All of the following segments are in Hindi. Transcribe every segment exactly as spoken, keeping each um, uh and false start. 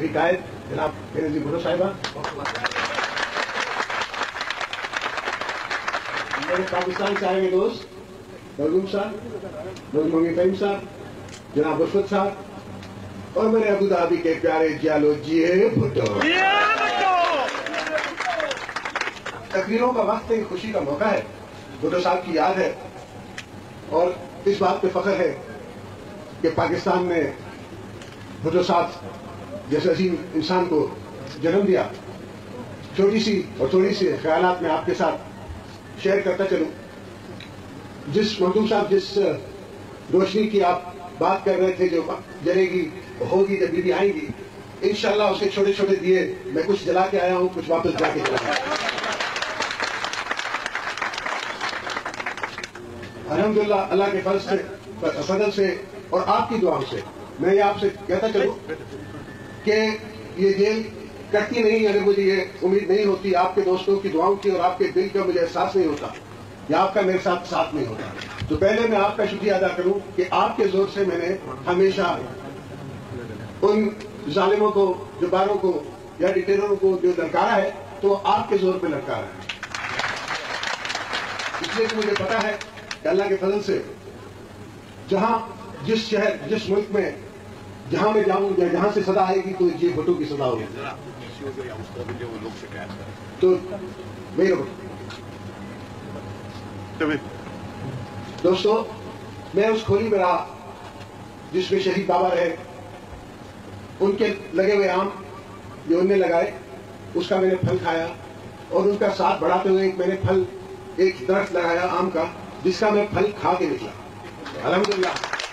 मेरी कायद जनाब बेनजीर भुट्टो साहिबा, मेरे पाकिस्तान से आए हुए दोस्त मरहूम साहब, मरहूम तईम साहब, जनाब उस्फत साहब और मेरे अबू धाबी के प्यारे जियालो जिए भुट्टो। तकरीरों का वक्त एक खुशी का मौका है, भुट्टो साहब की याद है और इस बात पे फख्र है कि पाकिस्तान में भुट्टो साहब जैसे अजीम इंसान को जन्म दिया। छोटी सी और थोड़ी सी ख्यालात में आपके साथ शेयर करता चलूं। जिस मखदूम साहब जिस रोशनी की आप बात कर रहे थे, जो जलेगी होगी जब बीबी आएंगी, इंशाल्लाह उसके छोटे छोटे दिए मैं कुछ जला के आया हूं, कुछ वापस जाके चला आया। अल्हम्दुलिल्लाह अल्लाह के फजल से फजल से और आपकी दुआओं से मैं ये आपसे कहता चलूं कि ये जेल कटती नहीं अगर मुझे ये उम्मीद नहीं होती, आपके दोस्तों की दुआओं की और आपके दिल का मुझे एहसास नहीं होता या आपका मेरे साथ साथ नहीं होता। तो पहले मैं आपका शुक्रिया अदा करूं कि आपके जोर से मैंने हमेशा उन जालिमों को, जुबारों को या डिटेलरों को जो ललकारा है तो आपके जोर पे ललकारा है। इसलिए मुझे पता है कि अल्लाह के फजल से जहां जिस शहर जिस मुल्क में जहां मैं जाऊं या जहां से सदा आएगी तो ये भुट्टो की सदा होगी। तो मेरे दोस्तों, मैं उस खोली में रहा जिसमें शहीद बाबा रहे, उनके लगे हुए आम जो उनने लगाए उसका मैंने फल खाया और उनका साथ बढ़ाते हुए एक मैंने फल एक दरख्त लगाया आम का, जिसका मैं फल खा के निकला। अल्हम्दुलिल्लाह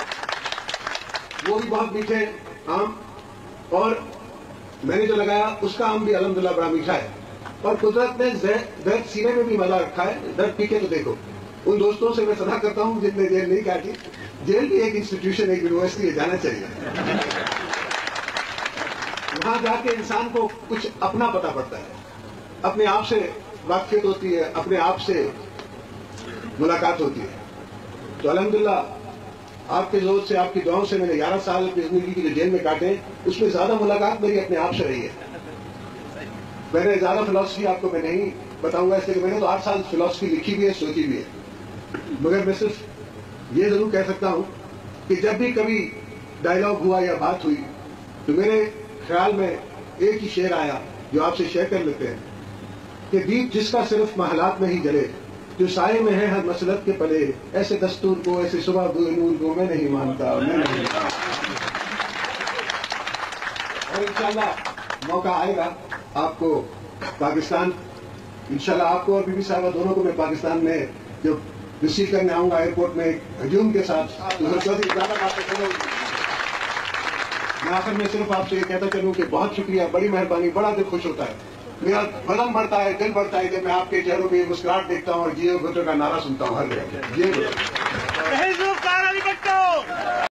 वो भी बहुत मीठे आम और मैंने जो लगाया उसका आम भी अल्हम्दुलिल्लाह बड़ा मीठा है। और कुदरत ने दर्द सीने में भी मजा रखा है, दर्द पीके तो देखो। उन दोस्तों से मैं सदा करता हूं जिनने जेल नहीं काटी, जेल भी एक इंस्टीट्यूशन एक यूनिवर्सिटी है, जाना चाहिए। वहां जाके इंसान को कुछ अपना पता पड़ता है, अपने आप से वाकफियत होती है, अपने आप से मुलाकात होती है। तो अल्हम्दुलिल्लाह आपके जोर से आपकी दुआओं से मैंने ग्यारह साल की जिंदगी की जो जेल में काटे उसमें ज्यादा मुलाकात मेरी अपने आप से रही है। मैंने ज्यादा फिलॉसफी आपको मैं नहीं बताऊंगा इसलिए मैंने तो आठ साल फिलॉसफी लिखी भी है, सोची भी है, मगर मैं सिर्फ ये जरूर कह सकता हूं कि जब भी कभी डायलॉग हुआ या बात हुई तो मेरे ख्याल में एक ही शेर आया जो आपसे शेयर कर लेते हैं कि दीप जिसका सिर्फ महलात में ही जले, जो साये में है हर मसलत के पले, ऐसे दस्तूर को ऐसे सुबह नूर को मैं नहीं मानता, मैं नहीं मानता। और इंशाल्लाह मौका आएगा आपको पाकिस्तान, इंशाल्लाह आपको और बीबी साहबा दोनों को मैं पाकिस्तान में जब रिसीव करने आऊंगा एयरपोर्ट में हजूम के साथ, तो ज्यादा बातें करूंगी। मैं आखिर में सिर्फ आपसे ये कहता चलूं कि बहुत शुक्रिया, बड़ी मेहरबानी, बड़ा दिल खुश होता है, मेरा बदन बढ़ता है, दिल बढ़ता है जब मैं आपके चेहरों पे मुस्कुराहट देखता हूँ और जियो भुट्टो का नारा सुनता हूँ हर जगह।